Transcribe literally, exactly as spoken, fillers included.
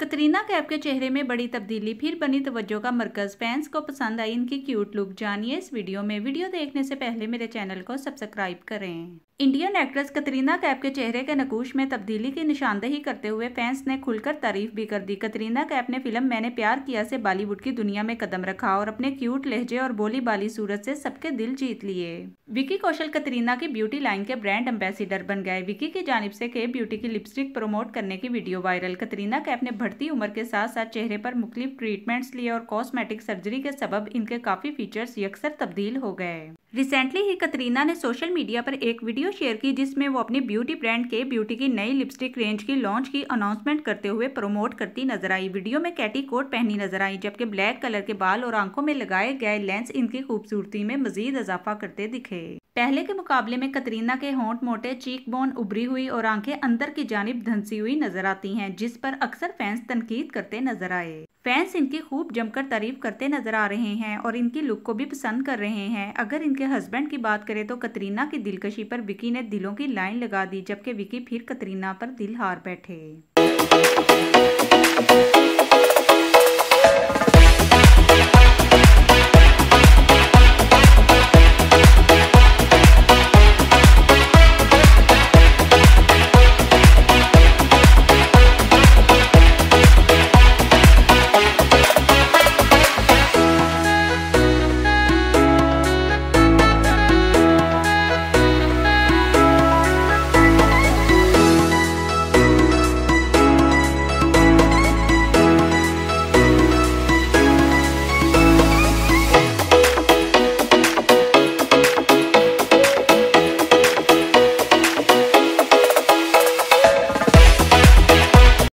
कतरीना कैफ के चेहरे में बड़ी तब्दीली, फिर बनी तवज्जो का मरकज। फैंस को पसंद आई इनकी क्यूट लुक, जानिए इस वीडियो में। वीडियो देखने से पहले मेरे चैनल को सब्सक्राइब करें। इंडियन एक्ट्रेस कतरीना कैफ के चेहरे के नकूश में तब्दीली की निशानदेही करते हुए फैंस ने खुलकर तारीफ भी कर दी। कतरीना कैफ ने फिल्म मैंने प्यार किया से बॉलीवुड की दुनिया में कदम रखा और अपने क्यूट लहजे और बोली बाली सूरत से सबके दिल जीत लिए। विकी कौशल कतरीना की ब्यूटी लाइन के ब्रांड एम्बेसडर बन गए। विकी की जानिब से के ब्यूटी की लिपस्टिक प्रमोट करने की वीडियो वायरल। कतरीना कैफ ने बढ़ती उम्र के साथ साथ चेहरे पर मुख्तलिफ ट्रीटमेंट्स लिए और कॉस्मेटिक सर्जरी के सबब इनके काफी फीचर्स यकसर तब्दील हो गए। रिसेंटली ही कतरीना ने सोशल मीडिया पर एक वीडियो शेयर की जिसमें वो अपनी ब्यूटी ब्रांड के ब्यूटी की नई लिपस्टिक रेंज की लॉन्च की अनाउंसमेंट करते हुए प्रमोट करती नजर आई। वीडियो में कैटी कोट पहनी नजर आई, जबकि ब्लैक कलर के बाल और आंखों में लगाए गए लेंस इनकी खूबसूरती में मजीद इजाफा करते दिखे। पहले के मुकाबले में कतरीना के होंठ मोटे, चीक बोन उभरी हुई और आंखें अंदर की जानिब धंसी हुई नजर आती हैं, जिस पर अक्सर फैंस तनकीद करते नजर आए। फैंस इनकी खूब जमकर तारीफ करते नजर आ रहे हैं और इनकी लुक को भी पसंद कर रहे हैं। अगर इनके हस्बैंड की बात करें तो कतरीना की दिलकशी पर विकी ने दिलों की लाइन लगा दी, जबकि विकी फिर कतरीना पर दिल हार बैठे।